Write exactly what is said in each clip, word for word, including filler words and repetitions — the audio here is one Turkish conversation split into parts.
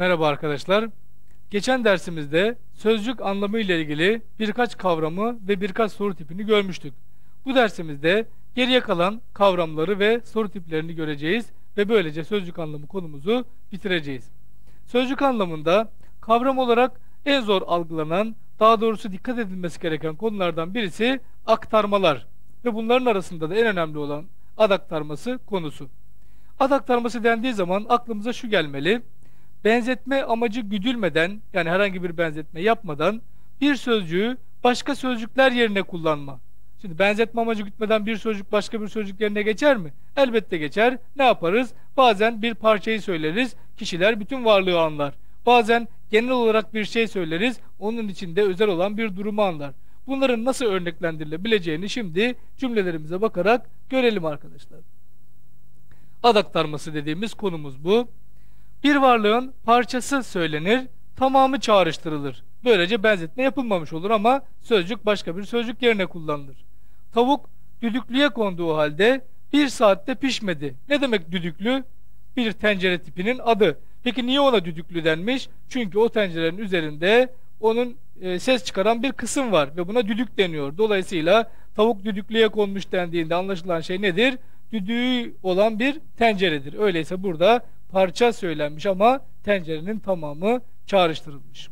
Merhaba arkadaşlar. Geçen dersimizde sözcük anlamı ile ilgili birkaç kavramı ve birkaç soru tipini görmüştük. Bu dersimizde geriye kalan kavramları ve soru tiplerini göreceğiz ve böylece sözcük anlamı konumuzu bitireceğiz. Sözcük anlamında kavram olarak en zor algılanan, daha doğrusu dikkat edilmesi gereken konulardan birisi aktarmalar ve bunların arasında da en önemli olan ad aktarması konusu. Ad aktarması dendiği zaman aklımıza şu gelmeli: benzetme amacı güdülmeden, yani herhangi bir benzetme yapmadan bir sözcüğü başka sözcükler yerine kullanma. Şimdi benzetme amacı gütmeden bir sözcük başka bir sözcük yerine geçer mi? Elbette geçer. Ne yaparız? Bazen bir parçayı söyleriz, kişiler bütün varlığı anlar. Bazen genel olarak bir şey söyleriz, onun içinde özel olan bir durumu anlar. Bunların nasıl örneklendirilebileceğini şimdi cümlelerimize bakarak görelim arkadaşlar. Ad aktarması dediğimiz konumuz bu. Bir varlığın parçası söylenir, tamamı çağrıştırılır. Böylece benzetme yapılmamış olur ama sözcük başka bir sözcük yerine kullanılır. Tavuk düdüklüye konduğu halde bir saatte pişmedi. Ne demek düdüklü? Bir tencere tipinin adı. Peki niye ona düdüklü denmiş? Çünkü o tencerenin üzerinde onun e, ses çıkaran bir kısım var ve buna düdük deniyor. Dolayısıyla tavuk düdüklüye konmuş dendiğinde anlaşılan şey nedir? Düdüğü olan bir tenceredir. Öyleyse burada parça söylenmiş ama tencerenin tamamı çağrıştırılmış.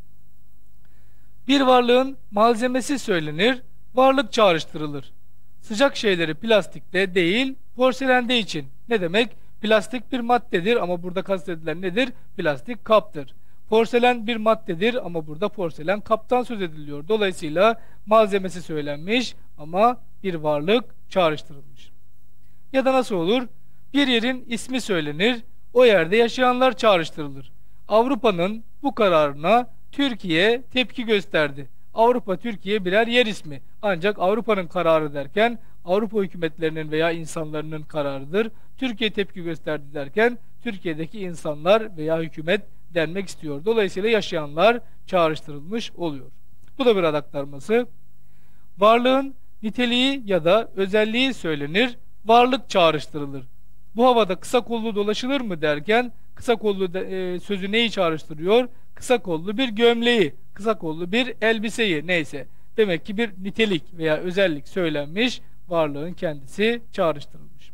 Bir varlığın malzemesi söylenir, varlık çağrıştırılır. Sıcak şeyleri plastikte değil, porselende için. Ne demek? Plastik bir maddedir ama burada kastedilen nedir? Plastik kaptır. Porselen bir maddedir ama burada porselen kaptan söz ediliyor. Dolayısıyla malzemesi söylenmiş ama bir varlık çağrıştırılmış. Ya da nasıl olur? Bir yerin ismi söylenir, o yerde yaşayanlar çağrıştırılır. Avrupa'nın bu kararına Türkiye tepki gösterdi. Avrupa, Türkiye birer yer ismi. Ancak Avrupa'nın kararı derken Avrupa hükümetlerinin veya insanların kararıdır. Türkiye tepki gösterdi derken Türkiye'deki insanlar veya hükümet denmek istiyor. Dolayısıyla yaşayanlar çağrıştırılmış oluyor. Bu da bir ad aktarması. Varlığın niteliği ya da özelliği söylenir, varlık çağrıştırılır. Bu havada kısa kollu dolaşılır mı derken kısa kollu de, e, sözü neyi çağrıştırıyor? Kısa kollu bir gömleği, kısa kollu bir elbiseyi, neyse. Demek ki bir nitelik veya özellik söylenmiş, varlığın kendisi çağrıştırılmış.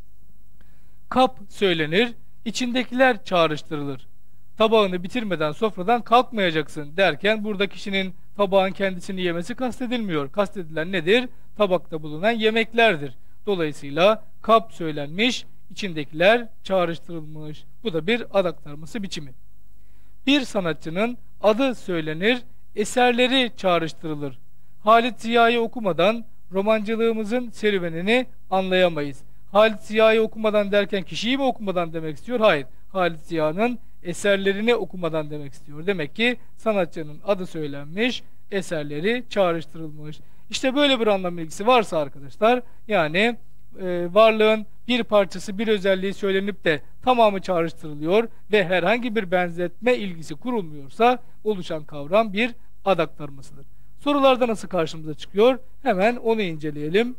Kap söylenir, içindekiler çağrıştırılır. Tabağını bitirmeden sofradan kalkmayacaksın derken burada kişinin tabağın kendisini yemesi kastedilmiyor. Kastedilen nedir? Tabakta bulunan yemeklerdir. Dolayısıyla kap söylenmiş, içindekiler çağrıştırılmış. Bu da bir ad aktarması biçimi. Bir sanatçının adı söylenir, eserleri çağrıştırılır. Halit Ziya'yı okumadan romancılığımızın serüvenini anlayamayız. Halit Ziya'yı okumadan derken kişiyi mi okumadan demek istiyor? Hayır. Halit Ziya'nın eserlerini okumadan demek istiyor. Demek ki sanatçının adı söylenmiş, eserleri çağrıştırılmış. İşte böyle bir anlam ilgisi varsa arkadaşlar, yani e, varlığın bir parçası, bir özelliği söylenip de tamamı çağrıştırılıyor ve herhangi bir benzetme ilgisi kurulmuyorsa oluşan kavram bir ad aktarmasıdır. Sorularda nasıl karşımıza çıkıyor? Hemen onu inceleyelim.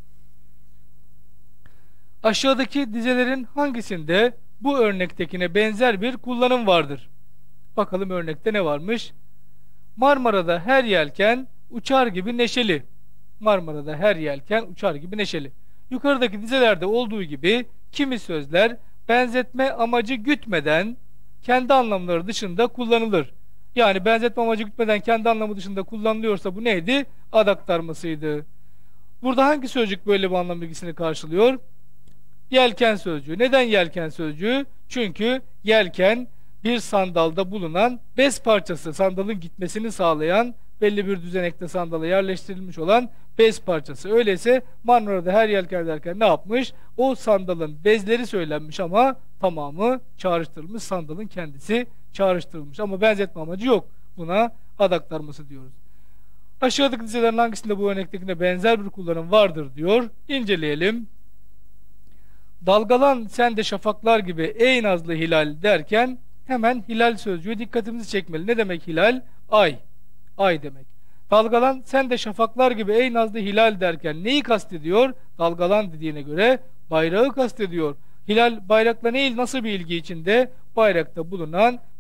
Aşağıdaki dizelerin hangisinde bu örnektekine benzer bir kullanım vardır? Bakalım örnekte ne varmış? Marmara'da her yelken uçar gibi neşeli. Marmara'da her yelken uçar gibi neşeli. Yukarıdaki dizelerde olduğu gibi kimi sözler benzetme amacı gütmeden kendi anlamları dışında kullanılır. Yani benzetme amacı gütmeden kendi anlamı dışında kullanılıyorsa bu neydi? Ad aktarmasıydı. Burada hangi sözcük böyle bir anlam bilgisini karşılıyor? Yelken sözcüğü. Neden yelken sözcüğü? Çünkü yelken bir sandalda bulunan bez parçası, sandalın gitmesini sağlayan, belli bir düzenekte sandala yerleştirilmiş olan bez parçası. Öyleyse Marmara'da her yelken derken ne yapmış? O sandalın bezleri söylenmiş ama tamamı çağrıştırılmış, sandalın kendisi çağrıştırılmış. Ama benzetme amacı yok. Buna ad aktarması diyoruz. Aşağıdaki dizelerin hangisinde bu örnektekine benzer bir kullanım vardır diyor. İnceleyelim. Dalgalan sen de şafaklar gibi ey nazlı hilal derken hemen hilal sözcüğü dikkatimizi çekmeli. Ne demek hilal? Ay. Ay demek. Dalgalan sen de şafaklar gibi ey nazlı hilal derken neyi kastediyor? Dalgalan dediğine göre bayrağı kastediyor. Hilal bayrakla ne, nasıl bir ilgi içinde? Bayrakta bulunan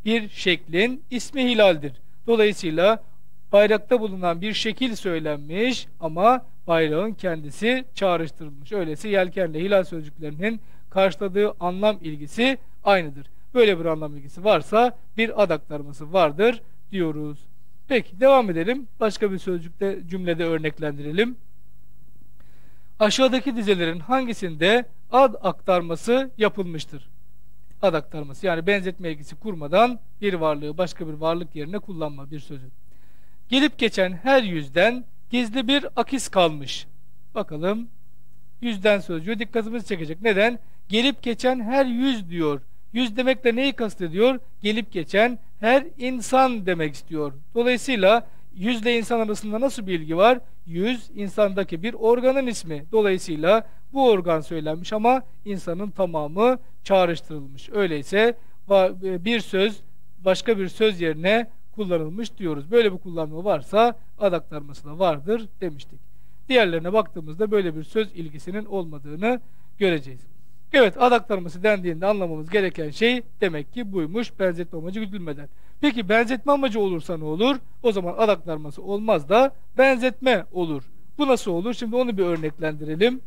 bir şeklin ismi hilaldir. Dolayısıyla bayrakta bulunan bir şekil söylenmiş ama bayrağın kendisi çağrıştırılmış. Öyleyse yelkenle hilal sözcüklerinin karşıladığı anlam ilgisi aynıdır. Böyle bir anlam ilgisi varsa bir ad aktarması vardır diyoruz. Peki devam edelim. Başka bir sözcükte cümlede örneklendirelim. Aşağıdaki dizelerin hangisinde ad aktarması yapılmıştır? Ad aktarması yani benzetme ilgisi kurmadan bir varlığı başka bir varlık yerine kullanma bir sözü. Gelip geçen her yüzden gizli bir akis kalmış. Bakalım yüzden sözcüğü dikkatimizi çekecek. Neden? Gelip geçen her yüz diyor. Yüz demekle neyi kastediyor? Gelip geçen her insan demek istiyor. Dolayısıyla yüzle insan arasında nasıl bir ilgi var? Yüz insandaki bir organın ismi. Dolayısıyla bu organ söylenmiş ama insanın tamamı çağrıştırılmış. Öyleyse bir söz başka bir söz yerine kullanılmış diyoruz. Böyle bir kullanma varsa ad aktarması da vardır demiştik. Diğerlerine baktığımızda böyle bir söz ilgisinin olmadığını göreceğiz. Evet, ad aktarması dendiğinde anlamamız gereken şey demek ki buymuş, benzetme amacı güdülmeden. Peki benzetme amacı olursa ne olur? O zaman ad aktarması olmaz da benzetme olur. Bu nasıl olur? Şimdi onu bir örneklendirelim.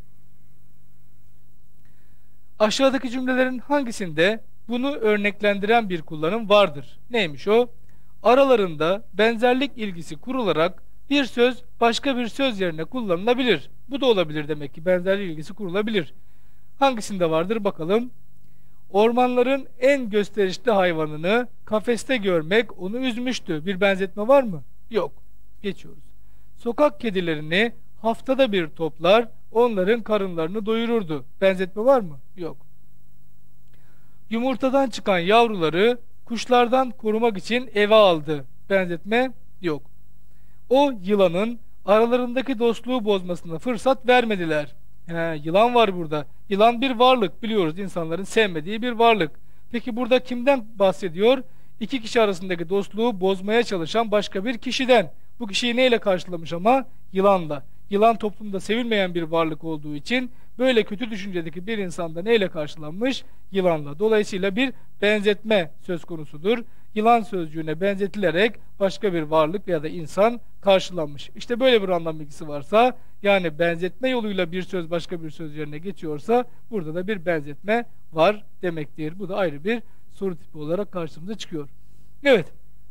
Aşağıdaki cümlelerin hangisinde bunu örneklendiren bir kullanım vardır? Neymiş o? Aralarında benzerlik ilgisi kurularak bir söz başka bir söz yerine kullanılabilir. Bu da olabilir demek ki benzerlik ilgisi kurulabilir. Hangisinde vardır bakalım. Ormanların en gösterişli hayvanını kafeste görmek onu üzmüştü. Bir benzetme var mı? Yok. Geçiyoruz. Sokak kedilerini haftada bir toplar, onların karınlarını doyururdu. Benzetme var mı? Yok. Yumurtadan çıkan yavruları kuşlardan korumak için eve aldı. Benzetme yok. O yılanın aralarındaki dostluğu bozmasına fırsat vermediler. He, yılan var burada. Yılan bir varlık biliyoruz. İnsanların sevmediği bir varlık. Peki burada kimden bahsediyor? İki kişi arasındaki dostluğu bozmaya çalışan başka bir kişiden. Bu kişiyi neyle karşılamış ama? Yılanla. Yılan toplumda sevilmeyen bir varlık olduğu için böyle kötü düşüncedeki bir insanda neyle karşılanmış? Yılanla. Dolayısıyla bir benzetme söz konusudur. Yılan sözcüğüne benzetilerek başka bir varlık ya da insan karşılanmış. İşte böyle bir anlam bilgisi varsa, yani benzetme yoluyla bir söz başka bir söz yerine geçiyorsa burada da bir benzetme var demektir. Bu da ayrı bir soru tipi olarak karşımıza çıkıyor. Evet.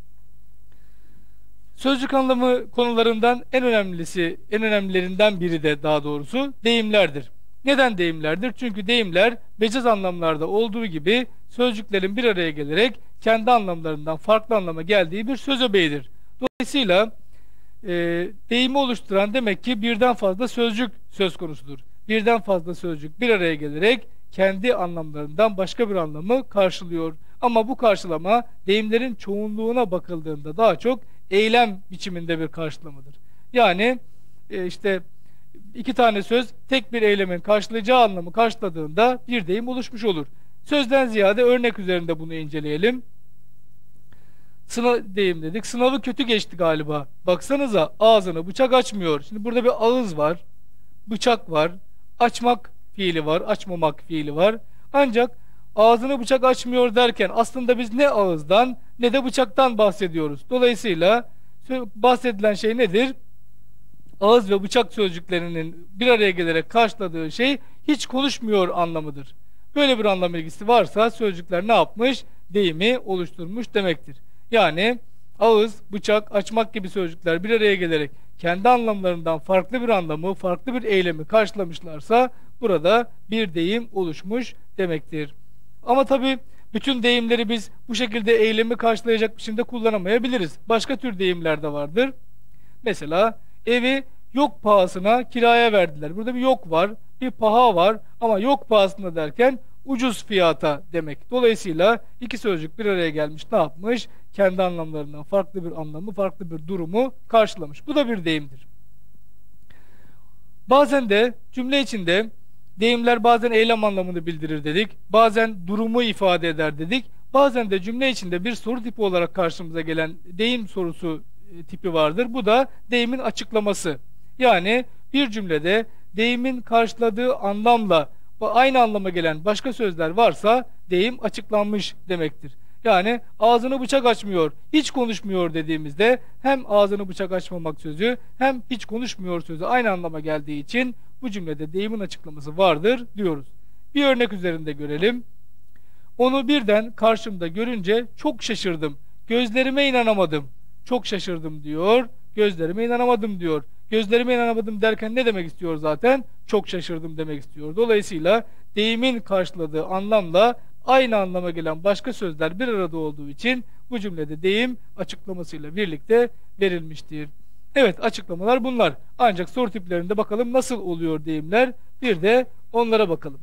Sözcük anlamı konularından en önemlisi, en önemlilerinden biri de daha doğrusu deyimlerdir. Neden deyimlerdir? Çünkü deyimler mecaz anlamlarda olduğu gibi sözcüklerin bir araya gelerek kendi anlamlarından farklı anlama geldiği bir söz öbeğidir. Dolayısıyla e, deyimi oluşturan demek ki birden fazla sözcük söz konusudur. Birden fazla sözcük bir araya gelerek kendi anlamlarından başka bir anlamı karşılıyor. Ama bu karşılama deyimlerin çoğunluğuna bakıldığında daha çok eylem biçiminde bir karşılamadır. Yani e, işte iki tane söz tek bir eylemin karşılayacağı anlamı karşıladığında bir deyim oluşmuş olur. Sözden ziyade örnek üzerinde bunu inceleyelim. Sınav deyim dedik. Sınavı kötü geçti galiba. Baksanıza ağzını bıçak açmıyor. Şimdi burada bir ağız var. Bıçak var. Açmak fiili var. Açmamak fiili var. Ancak ağzını bıçak açmıyor derken aslında biz ne ağızdan ne de bıçaktan bahsediyoruz. Dolayısıyla bahsedilen şey nedir? Ağız ve bıçak sözcüklerinin bir araya gelerek karşıladığı şey hiç konuşmuyor anlamıdır. Böyle bir anlam ilgisi varsa sözcükler ne yapmış? Deyimi oluşturmuş demektir. Yani ağız, bıçak, açmak gibi sözcükler bir araya gelerek kendi anlamlarından farklı bir anlamı, farklı bir eylemi karşılamışlarsa burada bir deyim oluşmuş demektir. Ama tabii bütün deyimleri biz bu şekilde eylemi karşılayacak biçimde kullanamayabiliriz. Başka tür deyimler de vardır. Mesela evi yok pahasına kiraya verdiler. Burada bir yok var, bir paha var ama yok pahasına derken ucuz fiyata demek. Dolayısıyla iki sözcük bir araya gelmiş, ne yapmış? Kendi anlamlarından farklı bir anlamı, farklı bir durumu karşılamış. Bu da bir deyimdir. Bazen de cümle içinde deyimler bazen eylem anlamını bildirir dedik. Bazen durumu ifade eder dedik. Bazen de cümle içinde bir soru tipi olarak karşımıza gelen deyim sorusu tipi vardır. Bu da deyimin açıklaması. Yani bir cümlede deyimin karşıladığı anlamla aynı anlama gelen başka sözler varsa deyim açıklanmış demektir. Yani ağzını bıçak açmıyor, hiç konuşmuyor dediğimizde hem ağzını bıçak açmamak sözü hem hiç konuşmuyor sözü aynı anlama geldiği için bu cümlede deyimin açıklaması vardır diyoruz. Bir örnek üzerinde görelim. Onu birden karşımda görünce çok şaşırdım. Gözlerime inanamadım. Çok şaşırdım diyor. Gözlerime inanamadım diyor. Gözlerime inanamadım derken ne demek istiyor zaten? Çok şaşırdım demek istiyor. Dolayısıyla deyimin karşıladığı anlamla aynı anlama gelen başka sözler bir arada olduğu için bu cümlede deyim açıklamasıyla birlikte verilmiştir. Evet, açıklamalar bunlar. Ancak soru tiplerinde bakalım nasıl oluyor deyimler. Bir de onlara bakalım.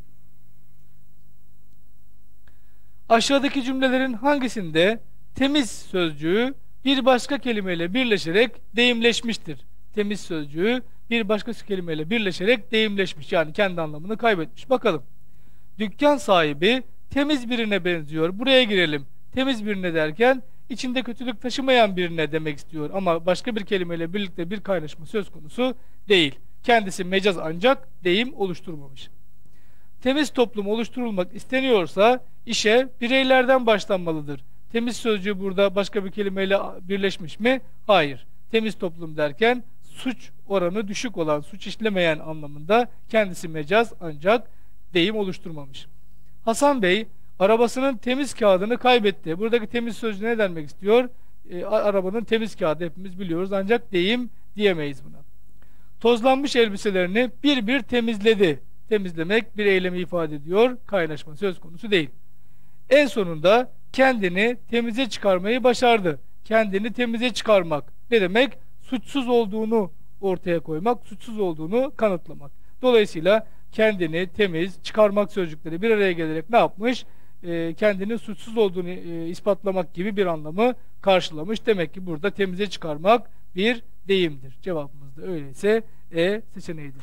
Aşağıdaki cümlelerin hangisinde temiz sözcüğü bir başka kelimeyle birleşerek deyimleşmiştir? Temiz sözcüğü bir başka kelimeyle birleşerek deyimleşmiş. Yani kendi anlamını kaybetmiş. Bakalım. Dükkan sahibi temiz birine benziyor. Buraya girelim. Temiz birine derken içinde kötülük taşımayan birine demek istiyor. Ama başka bir kelimeyle birlikte bir kaynaşma söz konusu değil. Kendisi mecaz ancak deyim oluşturmamış. Temiz toplum oluşturulmak isteniyorsa işe bireylerden başlanmalıdır. Temiz sözcüğü burada başka bir kelimeyle birleşmiş mi? Hayır. Temiz toplum derken suç oranı düşük olan, suç işlemeyen anlamında, kendisi mecaz ancak deyim oluşturmamış. Hasan Bey arabasının temiz kağıdını kaybetti. Buradaki temiz sözcüğü ne demek istiyor? E, arabanın temiz kağıdı hepimiz biliyoruz ancak deyim diyemeyiz buna. Tozlanmış elbiselerini bir bir temizledi. Temizlemek bir eylemi ifade ediyor. Kaynaşma söz konusu değil. En sonunda kendini temize çıkarmayı başardı. Kendini temize çıkarmak ne demek? Suçsuz olduğunu ortaya koymak, suçsuz olduğunu kanıtlamak. Dolayısıyla kendini temiz çıkarmak sözcükleri bir araya gelerek ne yapmış? E, kendinin suçsuz olduğunu e, ispatlamak gibi bir anlamı karşılamış. Demek ki burada temize çıkarmak bir deyimdir. Cevabımız da öyleyse E seçeneğidir.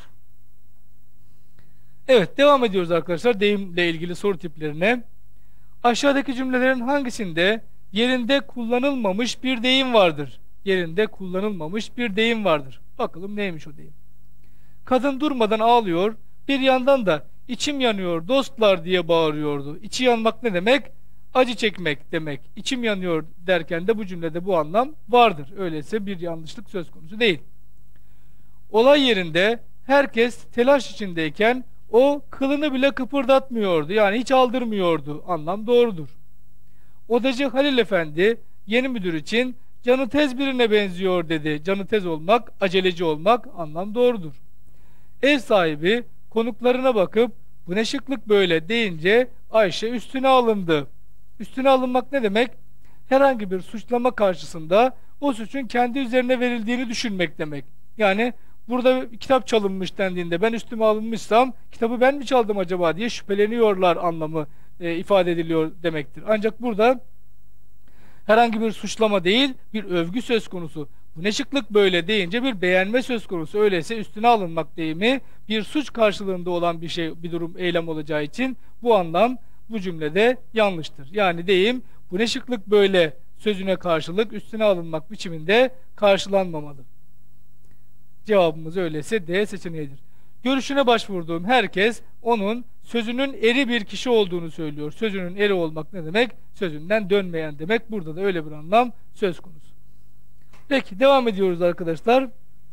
Evet, devam ediyoruz arkadaşlar deyimle ilgili soru tiplerine. Aşağıdaki cümlelerin hangisinde yerinde kullanılmamış bir deyim vardır? Yerinde kullanılmamış bir deyim vardır. Bakalım neymiş o deyim? Kadın durmadan ağlıyor, bir yandan da içim yanıyor dostlar diye bağırıyordu. İçi yanmak ne demek? Acı çekmek demek. İçim yanıyor derken de bu cümlede bu anlam vardır. Öyleyse bir yanlışlık söz konusu değil. Olay yerinde herkes telaş içindeyken o kılını bile kıpırdatmıyordu. Yani hiç aldırmıyordu. Anlam doğrudur. Odacı Halil Efendi yeni müdür için canı tez birine benziyor dedi. Canı tez olmak, aceleci olmak anlam doğrudur. Ev sahibi konuklarına bakıp bu ne şıklık böyle deyince Ayşe üstüne alındı. Üstüne alınmak ne demek? Herhangi bir suçlama karşısında o suçun kendi üzerine verildiğini düşünmek demek. Yani burada kitap çalınmış dendiğinde ben üstüme alınmışsam kitabı ben mi çaldım acaba diye şüpheleniyorlar anlamı e, ifade ediliyor demektir. Ancak burada herhangi bir suçlama değil bir övgü söz konusu. Bu ne şıklık böyle deyince bir beğenme söz konusu. Öyleyse üstüne alınmak deyimi bir suç karşılığında olan bir şey, bir durum, eylem olacağı için bu anlam bu cümlede yanlıştır. Yani deyim bu ne şıklık böyle sözüne karşılık üstüne alınmak biçiminde karşılanmamalı. Cevabımız öyleyse D seçeneğidir. Görüşüne başvurduğum herkes onun sözünün eri bir kişi olduğunu söylüyor. Sözünün eri olmak ne demek? Sözünden dönmeyen demek. Burada da öyle bir anlam söz konusu. Peki devam ediyoruz arkadaşlar.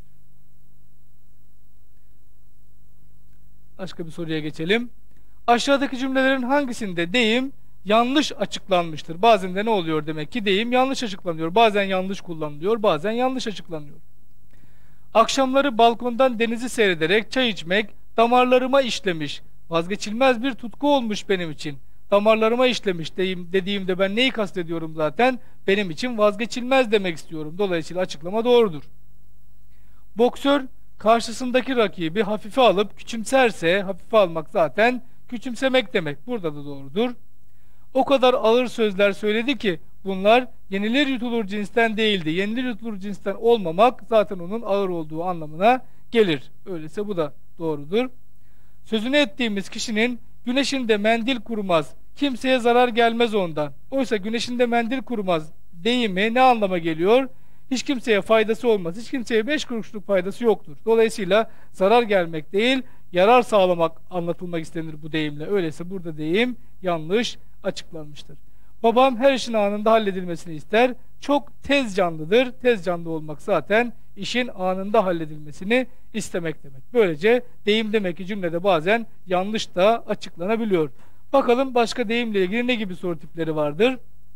Başka bir soruya geçelim. Aşağıdaki cümlelerin hangisinde deyim yanlış açıklanmıştır? Bazen de ne oluyor demek ki deyim yanlış açıklanıyor. Bazen yanlış kullanılıyor, bazen yanlış açıklanıyor. Akşamları balkondan denizi seyrederek çay içmek damarlarıma işlemiş. Vazgeçilmez bir tutku olmuş benim için. Damarlarıma işlemiş deyim, dediğimde ben neyi kastediyorum zaten? Benim için vazgeçilmez demek istiyorum. Dolayısıyla açıklama doğrudur. Boksör karşısındaki rakibi hafife alıp küçümserse, hafife almak zaten küçümsemek demek. Burada da doğrudur. O kadar ağır sözler söyledi ki bunlar yenilir yutulur cinsten değildi. Yenilir yutulur cinsten olmamak zaten onun ağır olduğu anlamına gelir. Öyleyse bu da doğrudur. Sözünü ettiğimiz kişinin güneşinde mendil kurumaz, kimseye zarar gelmez ondan. Oysa güneşinde mendil kurumaz deyimi ne anlama geliyor? Hiç kimseye faydası olmaz. Hiç kimseye beş kuruşluk faydası yoktur. Dolayısıyla zarar gelmek değil, yarar sağlamak anlatılmak istenir bu deyimle. Öyleyse burada deyim yanlış açıklanmıştır. Babam her işin anında halledilmesini ister. Çok tez canlıdır. Tez canlı olmak zaten işin anında halledilmesini istemek demek. Böylece deyim demek ki cümlede bazen yanlış da açıklanabiliyor. Bakalım başka deyimle ilgili ne gibi soru tipleri vardır?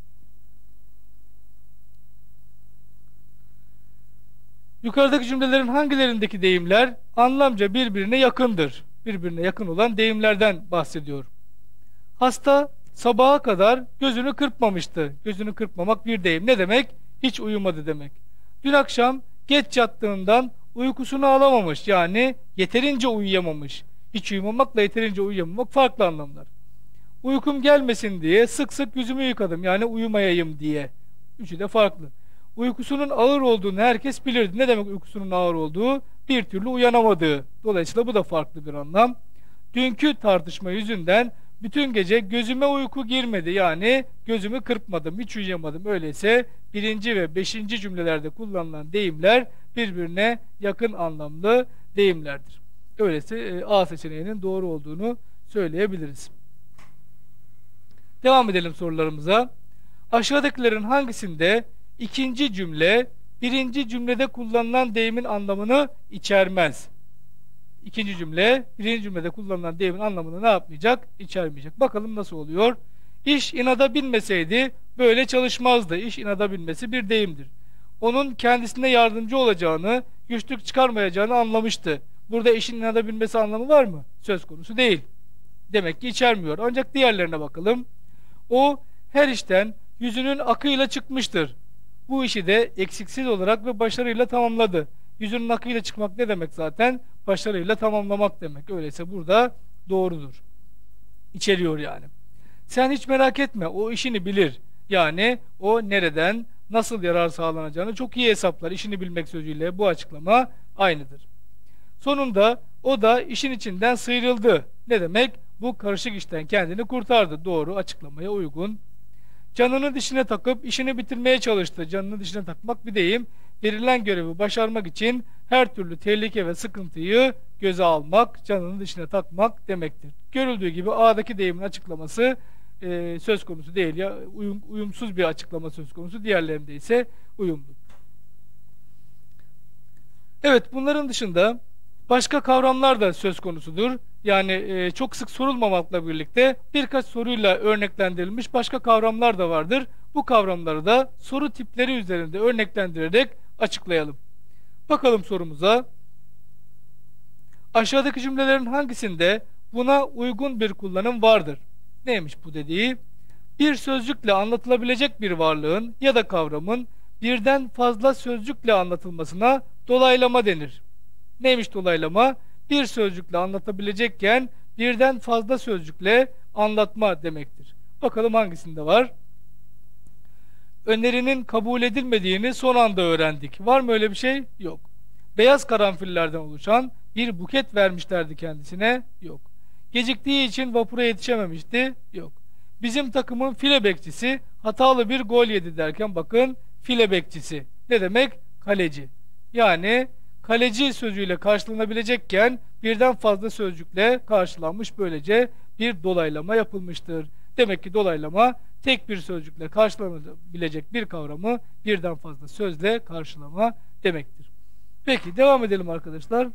Yukarıdaki cümlelerin hangilerindeki deyimler anlamca birbirine yakındır? Birbirine yakın olan deyimlerden bahsediyor. Hasta sabaha kadar gözünü kırpmamıştı. Gözünü kırpmamak bir deyim. Ne demek? Hiç uyumadı demek. Dün akşam geç yattığından uykusunu alamamış. Yani yeterince uyuyamamış. Hiç uyumamakla yeterince uyuyamamak farklı anlamlar. Uykum gelmesin diye sık sık yüzümü yıkadım. Yani uyumayayım diye. Üçü de farklı. Uykusunun ağır olduğunu herkes bilirdi. Ne demek uykusunun ağır olduğu? Bir türlü uyanamadığı. Dolayısıyla bu da farklı bir anlam. Dünkü tartışma yüzünden bütün gece gözüme uyku girmedi. Yani gözümü kırpmadım, hiç uyuyamadım. Öyleyse birinci ve beşinci cümlelerde kullanılan deyimler birbirine yakın anlamlı deyimlerdir. Öyleyse A seçeneğinin doğru olduğunu söyleyebiliriz. Devam edelim sorularımıza. Aşağıdakilerin hangisinde ikinci cümle birinci cümlede kullanılan deyimin anlamını içermez? İkinci cümle birinci cümlede kullanılan deyimin anlamını ne yapmayacak? İçermeyecek. Bakalım nasıl oluyor? İş inada binmeseydi böyle çalışmazdı. İş inada binmesi bir deyimdir. Onun kendisine yardımcı olacağını, güçlük çıkarmayacağını anlamıştı. Burada işin inada binmesi anlamı var mı? Söz konusu değil. Demek ki içermiyor. Ancak diğerlerine bakalım. O her işten yüzünün akıyla çıkmıştır. Bu işi de eksiksiz olarak ve başarıyla tamamladı. Yüzünün akıyla çıkmak ne demek zaten? Başarıyla tamamlamak demek. Öyleyse burada doğrudur. İçeriyor yani. Sen hiç merak etme, o işini bilir. Yani o nereden, nasıl yarar sağlanacağını çok iyi hesaplar. İşini bilmek sözüyle bu açıklama aynıdır. Sonunda o da işin içinden sıyrıldı. Ne demek? Bu karışık işten kendini kurtardı. Doğru, açıklamaya uygun. Canını dişine takıp işini bitirmeye çalıştı. Canını dişine takmak bir deyim. Verilen görevi başarmak için her türlü tehlike ve sıkıntıyı göze almak, canını dişine takmak demektir. Görüldüğü gibi A'daki deyimin açıklaması e, söz konusu değil. Ya uyum, uyumsuz bir açıklama söz konusu. Diğerlerinde ise uyumlu. Evet, bunların dışında başka kavramlar da söz konusudur. Yani e, çok sık sorulmamakla birlikte birkaç soruyla örneklendirilmiş başka kavramlar da vardır. Bu kavramları da soru tipleri üzerinde örneklendirerek açıklayalım. Bakalım sorumuza. Aşağıdaki cümlelerin hangisinde buna uygun bir kullanım vardır? Neymiş bu dediği? Bir sözcükle anlatılabilecek bir varlığın ya da kavramın birden fazla sözcükle anlatılmasına dolaylama denir. Neymiş dolaylama? Bir sözcükle anlatabilecekken birden fazla sözcükle anlatma demektir. Bakalım hangisinde var? Önerinin kabul edilmediğini son anda öğrendik. Var mı öyle bir şey? Yok. Beyaz karanfillerden oluşan bir buket vermişlerdi kendisine? Yok. Geciktiği için vapura yetişememişti? Yok. Bizim takımın file bekçisi hatalı bir gol yedi derken bakın file bekçisi. Ne demek? Kaleci. Yani kaleci sözcüğüyle karşılanabilecekken birden fazla sözcükle karşılanmış, böylece bir dolaylama yapılmıştır. Demek ki dolaylama tek bir sözcükle karşılanabilecek bir kavramı birden fazla sözle karşılama demektir. Peki devam edelim arkadaşlar.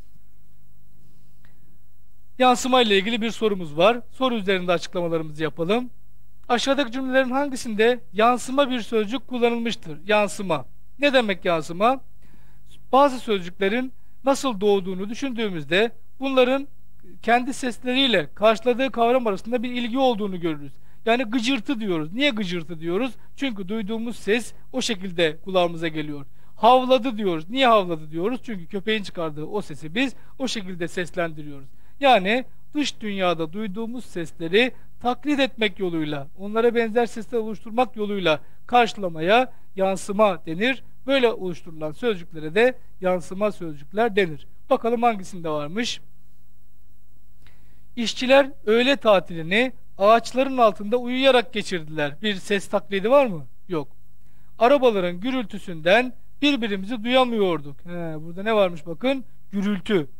Yansıma ile ilgili bir sorumuz var. Soru üzerinde açıklamalarımızı yapalım. Aşağıdaki cümlelerin hangisinde yansıma bir sözcük kullanılmıştır? Yansıma. Ne demek yansıma? Bazı sözcüklerin nasıl doğduğunu düşündüğümüzde bunların kendi sesleriyle karşıladığı kavram arasında bir ilgi olduğunu görürüz. Yani gıcırtı diyoruz. Niye gıcırtı diyoruz? Çünkü duyduğumuz ses o şekilde kulağımıza geliyor. Havladı diyoruz. Niye havladı diyoruz? Çünkü köpeğin çıkardığı o sesi biz o şekilde seslendiriyoruz. Yani dış dünyada duyduğumuz sesleri taklit etmek yoluyla, onlara benzer sesler oluşturmak yoluyla karşılamaya yansıma denir. Böyle oluşturulan sözcüklere de yansıma sözcükler denir. Bakalım hangisinde varmış? İşçiler öğle tatilini ağaçların altında uyuyarak geçirdiler. Bir ses taklidi var mı? Yok. Arabaların gürültüsünden birbirimizi duyamıyorduk. He, burada ne varmış bakın? Gürültü.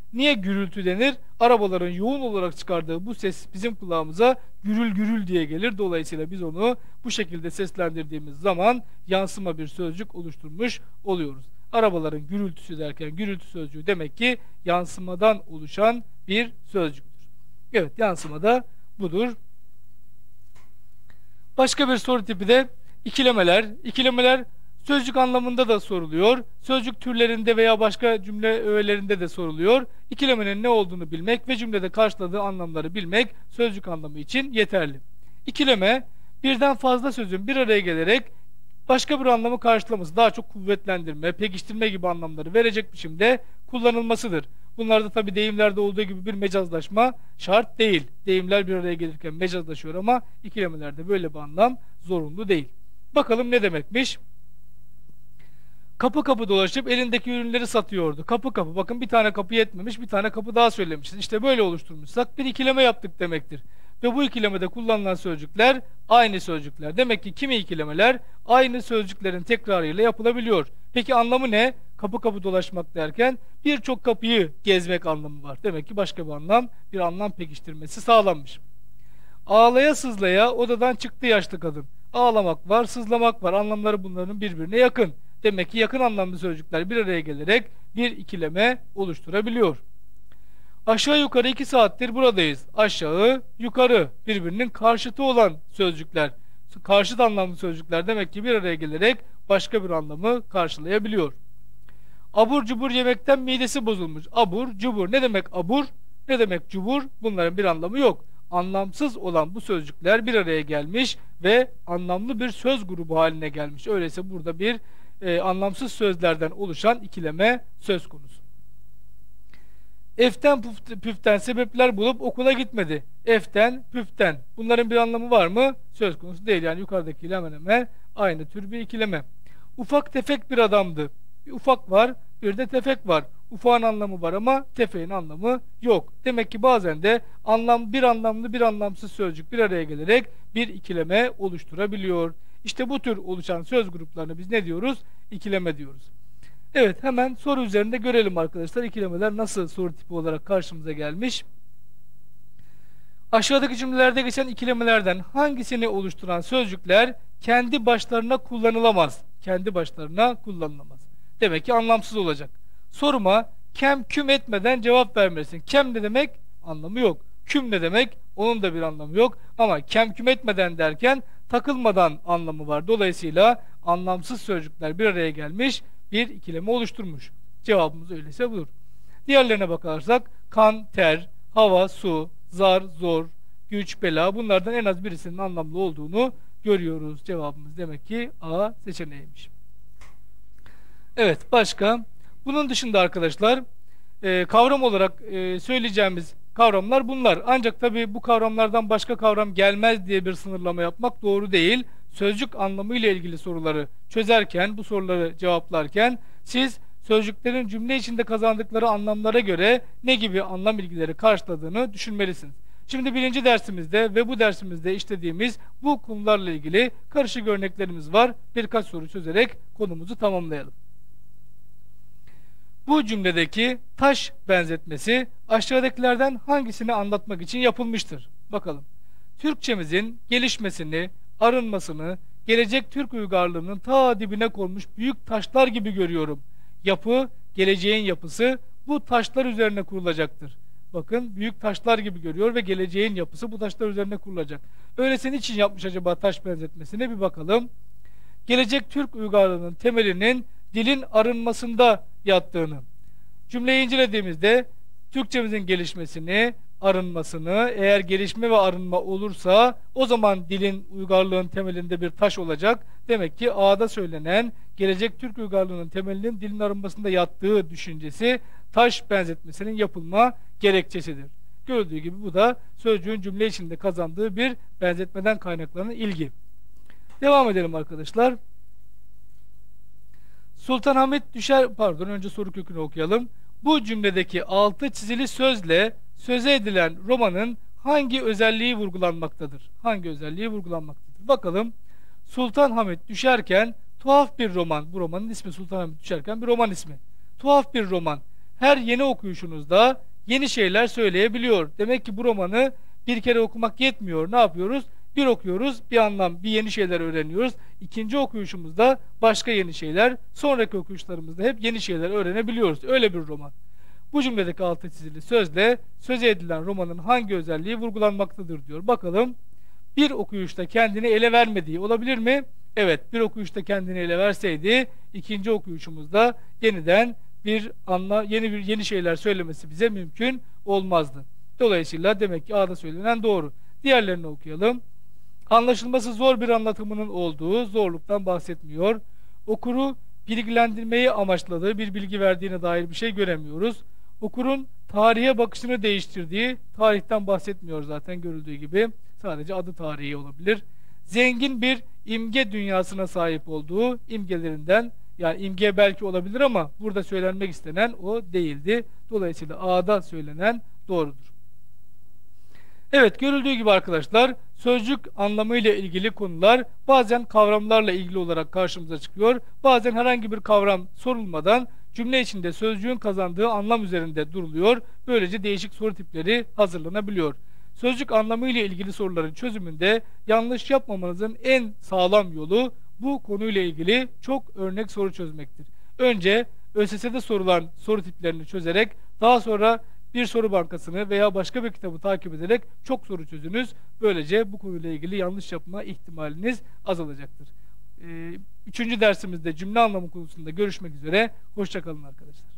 Niye gürültü denir? Arabaların yoğun olarak çıkardığı bu ses bizim kulağımıza gürül gürül diye gelir. Dolayısıyla biz onu bu şekilde seslendirdiğimiz zaman yansıma bir sözcük oluşturmuş oluyoruz. Arabaların gürültüsü derken gürültü sözcüğü demek ki yansımadan oluşan bir sözcüktür. Evet, yansıma da budur. Başka bir soru tipi de ikilemeler. İkilemeler sözcük anlamında da soruluyor. Sözcük türlerinde veya başka cümle öğelerinde de soruluyor. İkilemenin ne olduğunu bilmek ve cümlede karşıladığı anlamları bilmek sözcük anlamı için yeterli. İkileme, birden fazla sözün bir araya gelerek başka bir anlamı karşılaması, daha çok kuvvetlendirme, pekiştirme gibi anlamları verecek biçimde kullanılmasıdır. Bunlarda tabi deyimlerde olduğu gibi bir mecazlaşma şart değil. Deyimler bir araya gelirken mecazlaşıyor ama ikilemelerde böyle bir anlam zorunlu değil. Bakalım ne demekmiş? Kapı kapı dolaşıp elindeki ürünleri satıyordu. Kapı kapı. Bakın, bir tane kapı yetmemiş, bir tane kapı daha söylemişiz. İşte böyle oluşturmuşsak bir ikileme yaptık demektir. Ve bu ikilemede kullanılan sözcükler aynı sözcükler. Demek ki kimi ikilemeler aynı sözcüklerin tekrarıyla yapılabiliyor. Peki anlamı ne? Kapı kapı dolaşmak derken birçok kapıyı gezmek anlamı var. Demek ki başka bir anlam, bir anlam pekiştirmesi sağlanmış. Ağlaya sızlaya odadan çıktı yaşlı kadın. Ağlamak var, sızlamak var. Anlamları bunların birbirine yakın. Demek ki yakın anlamlı sözcükler bir araya gelerek bir ikileme oluşturabiliyor. Aşağı yukarı iki saattir buradayız. Aşağı, yukarı birbirinin karşıtı olan sözcükler. Karşıt anlamlı sözcükler demek ki bir araya gelerek başka bir anlamı karşılayabiliyor. Abur cubur yemekten midesi bozulmuş. Abur, cubur. Ne demek abur? Ne demek cubur? Bunların bir anlamı yok. Anlamsız olan bu sözcükler bir araya gelmiş ve anlamlı bir söz grubu haline gelmiş. Öyleyse burada bir e, anlamsız sözlerden oluşan ikileme söz konusu. Eften püften sebepler bulup okula gitmedi. Eften püften. Bunların bir anlamı var mı? Söz konusu değil. Yani yukarıdakiyle hemen hemen aynı tür bir ikileme. Ufak tefek bir adamdı. Bir ufak var, bir de tefek var. Ufağın anlamı var ama tefeğin anlamı yok. Demek ki bazen de anlam bir anlamlı bir anlamsız sözcük bir araya gelerek bir ikileme oluşturabiliyor. İşte bu tür oluşan söz gruplarını biz ne diyoruz? İkileme diyoruz. Evet, hemen soru üzerinde görelim arkadaşlar. İkilemeler nasıl soru tipi olarak karşımıza gelmiş? Aşağıdaki cümlelerde geçen ikilemelerden hangisini oluşturan sözcükler kendi başlarına kullanılamaz? Kendi başlarına kullanılamaz. Demek ki anlamsız olacak. Soruma kem küm etmeden cevap vermelisin. Kem ne demek? Anlamı yok. Küm ne demek? Onun da bir anlamı yok. Ama kem küm etmeden derken takılmadan anlamı var. Dolayısıyla anlamsız sözcükler bir araya gelmiş, bir ikileme oluşturmuş. Cevabımız öyleyse budur. Diğerlerine bakarsak kan, ter, hava, su, zar, zor, güç, bela, bunlardan en az birisinin anlamlı olduğunu görüyoruz. Cevabımız demek ki A seçeneğiymiş. Evet, başka? Bunun dışında arkadaşlar e, kavram olarak e, söyleyeceğimiz kavramlar bunlar. Ancak tabii bu kavramlardan başka kavram gelmez diye bir sınırlama yapmak doğru değil. Sözcük anlamıyla ilgili soruları çözerken, bu soruları cevaplarken siz sözcüklerin cümle içinde kazandıkları anlamlara göre ne gibi anlam bilgileri karşıladığını düşünmelisiniz. Şimdi birinci dersimizde ve bu dersimizde işlediğimiz bu konularla ilgili karışık örneklerimiz var. Birkaç soru çözerek konumuzu tamamlayalım. Bu cümledeki taş benzetmesi aşağıdakilerden hangisini anlatmak için yapılmıştır? Bakalım. Türkçemizin gelişmesini, arınmasını, gelecek Türk uygarlığının ta dibine konmuş büyük taşlar gibi görüyorum. Yapı, geleceğin yapısı bu taşlar üzerine kurulacaktır. Bakın, büyük taşlar gibi görüyor ve geleceğin yapısı bu taşlar üzerine kurulacak. Öyleyse niçin yapmış acaba taş benzetmesine bir bakalım. Gelecek Türk uygarlığının temelinin dilin arınmasında yattığını. Cümleyi incelediğimizde Türkçemizin gelişmesini, arınmasını, eğer gelişme ve arınma olursa o zaman dilin, uygarlığın temelinde bir taş olacak. Demek ki A'da söylenen gelecek Türk uygarlığının temelinin dilin arınmasında yattığı düşüncesi taş benzetmesinin yapılma gerekçesidir. Gördüğü gibi bu da sözcüğün cümle içinde kazandığı bir benzetmeden kaynaklanan ilgi. Devam edelim arkadaşlar. Sultanahmet düşer, pardon önce soru kökünü okuyalım. Bu cümledeki altı çizili sözle söze edilen romanın hangi özelliği vurgulanmaktadır? Hangi özelliği vurgulanmaktadır? Bakalım. Sultanahmet düşerken tuhaf bir roman. Bu romanın ismi Sultanahmet düşerken bir roman ismi. Tuhaf bir roman. her yeni okuyuşunuzda yeni şeyler söyleyebiliyor. Demek ki bu romanı bir kere okumak yetmiyor. Ne yapıyoruz? Bir okuyoruz, bir anlam, bir yeni şeyler öğreniyoruz. İkinci okuyuşumuzda başka yeni şeyler, sonraki okuyuşlarımızda hep yeni şeyler öğrenebiliyoruz. Öyle bir roman. Bu cümledeki altı çizili sözle söze edilen romanın hangi özelliği vurgulanmaktadır diyor. Bakalım, bir okuyuşta kendini ele vermediği olabilir mi? Evet, bir okuyuşta kendini ele verseydi ikinci okuyuşumuzda yeniden bir anla yeni bir yeni şeyler söylemesi bize mümkün olmazdı. Dolayısıyla demek ki A'da söylenen doğru. Diğerlerini okuyalım. Anlaşılması zor bir anlatımının olduğu zorluktan bahsetmiyor. Okuru bilgilendirmeyi amaçladığı bir bilgi verdiğine dair bir şey göremiyoruz. Okurun tarihe bakışını değiştirdiği, tarihten bahsetmiyor zaten görüldüğü gibi. Sadece adı tarihi olabilir. Zengin bir imge dünyasına sahip olduğu imgelerinden, yani imge belki olabilir ama burada söylenmek istenen o değildi. Dolayısıyla A'da söylenen doğrudur. Evet, görüldüğü gibi arkadaşlar, sözcük anlamıyla ilgili konular bazen kavramlarla ilgili olarak karşımıza çıkıyor. Bazen herhangi bir kavram sorulmadan cümle içinde sözcüğün kazandığı anlam üzerinde duruluyor. Böylece değişik soru tipleri hazırlanabiliyor. Sözcük anlamıyla ilgili soruların çözümünde yanlış yapmamanızın en sağlam yolu bu konuyla ilgili çok örnek soru çözmektir. Önce ÖSS'de sorulan soru tiplerini çözerek, daha sonra bir soru bankasını veya başka bir kitabı takip ederek çok soru çözünüz. Böylece bu konuyla ilgili yanlış yapma ihtimaliniz azalacaktır. Ee, üçüncü dersimizde cümle anlamı konusunda görüşmek üzere. Hoşça kalın arkadaşlar.